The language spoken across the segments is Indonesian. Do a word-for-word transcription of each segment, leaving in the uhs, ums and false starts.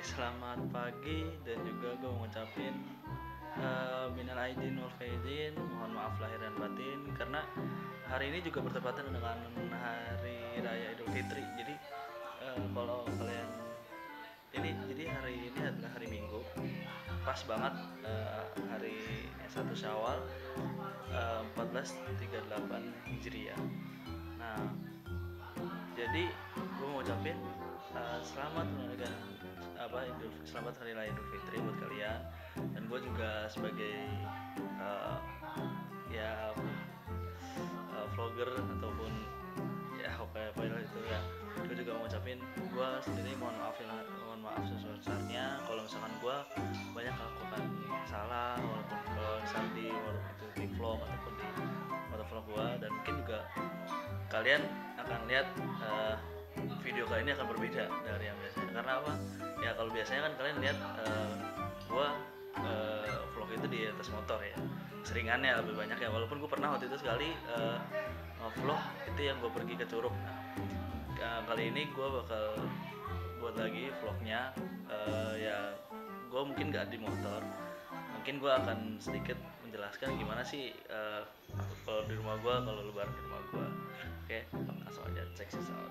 selamat pagi dan juga gue mau ngucapin uh, minal aidin wal faizin, mohon maaf lahir dan batin karena hari ini juga bertepatan dengan hari raya Idul Fitri. Jadi uh, kalau kalian ini jadi hari ini adalah hari Minggu, pas banget uh, hari satu Syawal uh, seribu empat ratus tiga puluh delapan Hijriah. Nah, jadi gue mau ucapin uh, selamat menunaikan apa Idul selamat hari raya Idul Fitri buat kalian, dan gue juga sebagai uh, ya uh, vlogger ataupun ya apa apa itu ya, gue juga mau ucapin gue sendiri mohon maaf ya, mohon maaf sebesar-besarnya kalau misalkan gue banyak melakukan salah, walaupun kalau misalkan di walaupun itu di vlog ataupun di motovlog gue, dan mungkin juga kalian akan lihat uh, video kali ini akan berbeda dari yang biasanya. Karena apa? Ya kalau biasanya kan kalian lihat uh, gua uh, vlog itu di atas motor ya, seringannya lebih banyak ya, walaupun gue pernah waktu itu sekali uh, vlog itu yang gue pergi ke Curug. Nah, uh, kali ini gue bakal buat lagi vlognya uh, ya gue mungkin gak di motor, mungkin gue akan sedikit menjelaskan gimana sih uh, kalau di rumah gue, kalau lebaran di rumah gue. Oke, langsung aja check this out.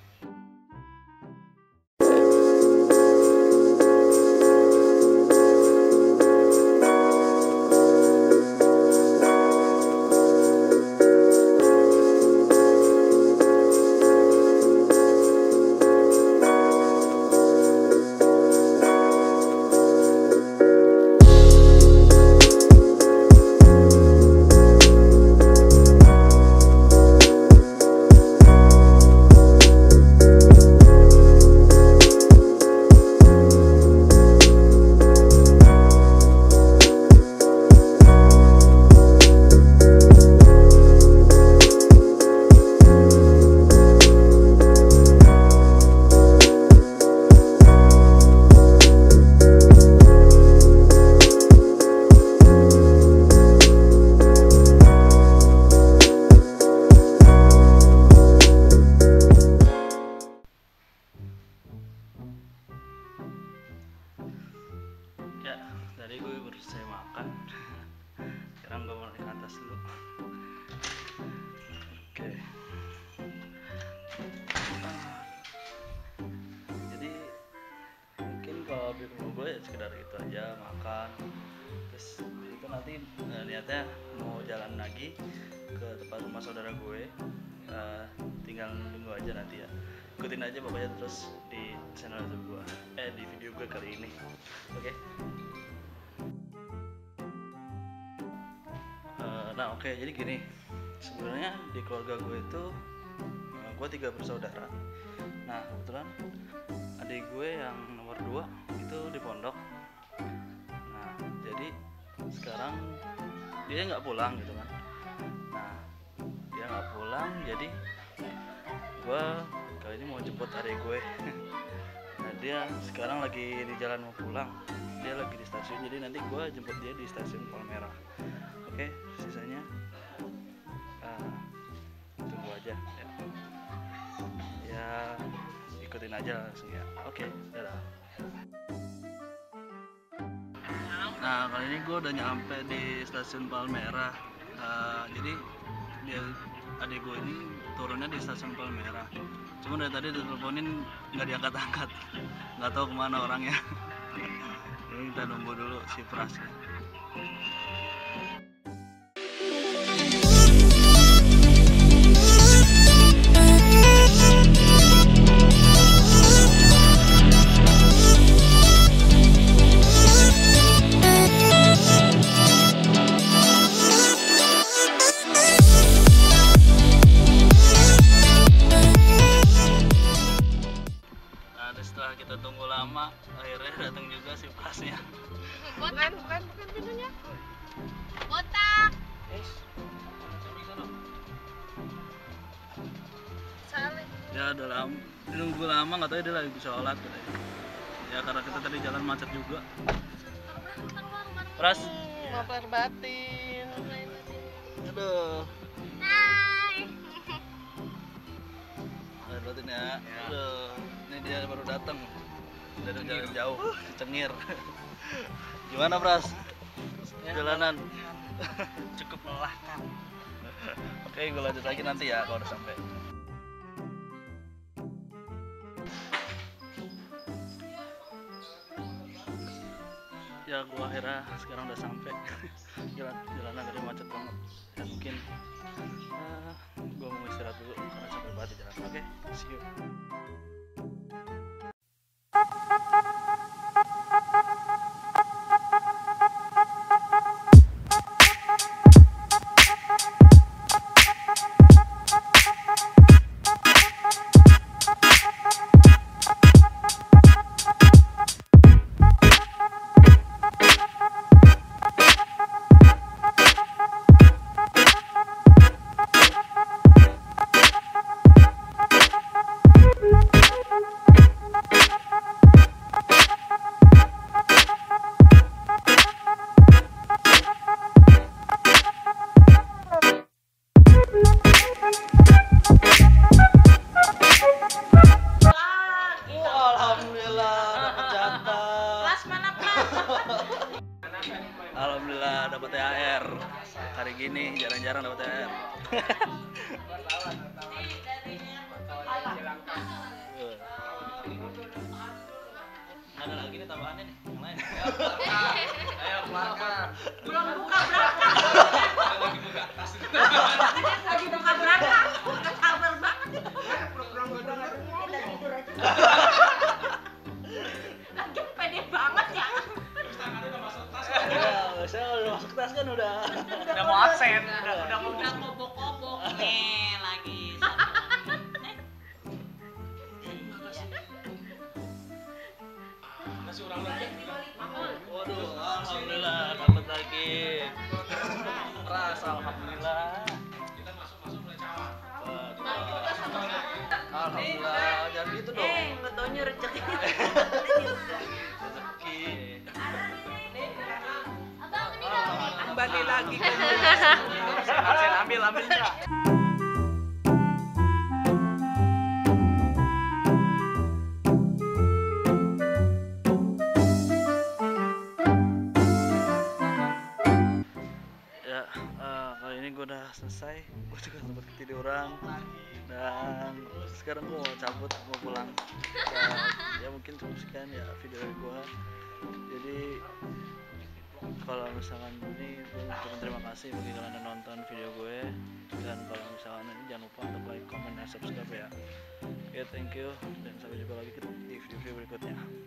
Ya, tadi gue baru selesai makan. Sekarang gue mau naik ke atas dulu. Oke. Ah. Jadi mungkin kalau di rumah gue ya sekedar gitu aja, makan. Terus itu nanti uh, niatnya mau jalan lagi ke tempat rumah saudara gue. Uh, tinggal tunggu aja nanti ya. Ikutin aja pokoknya terus di channel YouTube gue, eh di video gue kali ini. Oke. Okay? Uh, nah oke okay, jadi gini, sebenarnya di keluarga gue itu uh, gue tiga bersaudara. Nah kebetulan adik gue yang nomor dua itu di pondok. Nah jadi sekarang dia nggak pulang gitu kan. Nah dia nggak pulang, jadi gue kali ini mau jemput adik gue. Nah dia sekarang lagi di jalan mau pulang, dia lagi di stasiun, jadi nanti gue jemput dia di stasiun Palmerah. Oke, sisanya uh, tunggu aja ya. Ya ikutin aja langsung ya. Oke, dadah. Nah kali ini gue udah nyampe di stasiun Palmerah. Uh, jadi dia adik gue ini turunnya di stasiun Palmerah. Cuma dari tadi diteleponin nggak diangkat-angkat, nggak tahu kemana orangnya. Jadi kita nunggu dulu si Pras ya. Setelah kita tunggu lama, akhirnya datang juga si Prasnya. Bukan, bukan, bukan pintunya. Botak. Yes. Saling. Ya udah lama, nunggu lama, nggak tahu dia lagi sholat. Ya karena kita tadi jalan macet juga. Pras. Mapler batin. Aduh. Hai. Mapler batin ya. Aduh. Ini dia baru datang. dari jalan jauh Cengir. Gimana Pras? Jalanan Cukup melelahkan. oke gue lanjut lagi nanti ya kalau udah sampai. Ya gua akhirnya sekarang udah sampai. Jalan jalanan dari macet banget ya mungkin uh, gua mau istirahat dulu karena capek banget di jalan. Oke, see you. Alhamdulillah dapat T H R. Hari gini jarang-jarang dapat T H R. Ada lagi nih tambahannya nih, yang lain. Ayo keluarkan. Belum buka berapa? Lagi buka tas. Lagi buka berapa? Udah sabar banget. Lagi pede banget ya. Ya, saya udah masuk tas kan udah. Udah mau absen, udah udah mau Udah kobok-kobok nih lagi. Masih orang lagi. Waduh, alhamdulillah dapat lagi. Ras, alhamdulillah. Kita masuk-masuk mulai cawan. Alhamdulillah, jangan gitu dong. Eh, nggak taunya rezeki. Rezeki. Kembali lagi ke absen ambil ambil enggak? Ya, eh, kali ini gue udah selesai. Gue juga sempat ketiduran dan sekarang gue mau cabut, mau pulang. Dan ya mungkin cukup sekian ya video dari gue. Jadi kalau misalkan ini gue ucapin terima kasih bagi kalian yang nonton video gue, dan kalau misalkan ini jangan lupa untuk like, comment, dan subscribe ya. Oke, thank you dan sampai jumpa lagi di video-video berikutnya.